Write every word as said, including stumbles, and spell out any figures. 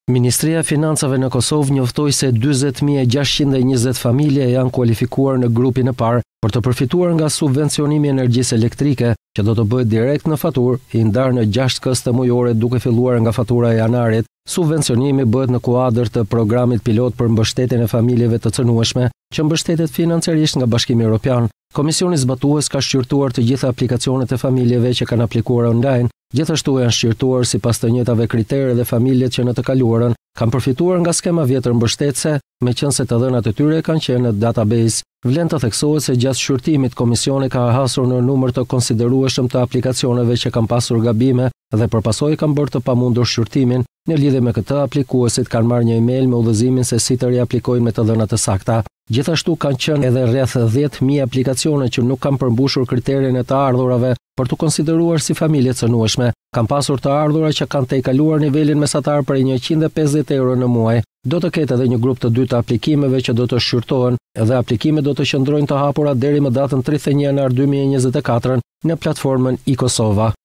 Ministria e Financave në Kosovë njoftoi se dyzet mijë e gjashtëqind e njëzet familje janë kualifikuar në grupin e parë për të përfituar nga subvencionimi i energjisë elektrike, që do të bëhet direkt në faturë, i ndarë në gjashtë këste mujore duke filluar nga fatura e janarit. Subvencionimi bëhet në kuadër të programit pilot për mbështetjen e familjeve të cënueshme, që mbështetet financiarisht nga Bashkimi Evropian. Komisioni zbatues ka shqyrtuar të gjitha aplikacionet e familjeve që kanë aplikuar online, gjithashtu janë shqyrtuar sipas të njëjtave kritere dhe familjet që në të kaluarën kanë përfituar nga skema vjetër mbështetëse, meqense të dhënat e tyre kanë qenë në database. Vlen të theksohet se gjatë shqyrtimit komisioni ka hasur në numër të konsiderueshëm të aplikacioneve që kanë pasur gabime dhe përpasoj kanë bërë të pamundur shqyrtimin. Në lidhje me këtë, aplikuesit kanë marrë një email me udhëzimin se si të riaplikojnë me të dhënat të sakta. Gjithashtu kanë qenë edhe rreth dhjetë mijë aplikacione që nuk kanë përmbushur kriterin e të ardhurave për të konsideruar si familje cënueshme. Kanë pasur të ardhura që kanë tejkaluar nivelin mesatar prej njëqind e pesëdhjetë euro në muaj. Do të ketë edhe një grup të dytë të aplikimeve që do të shqyrtohen dhe aplikimet do të qëndrojnë të hapura deri më datën tridhjetë e një janar dy mijë e njëzet e katër në platformën e-Kosova.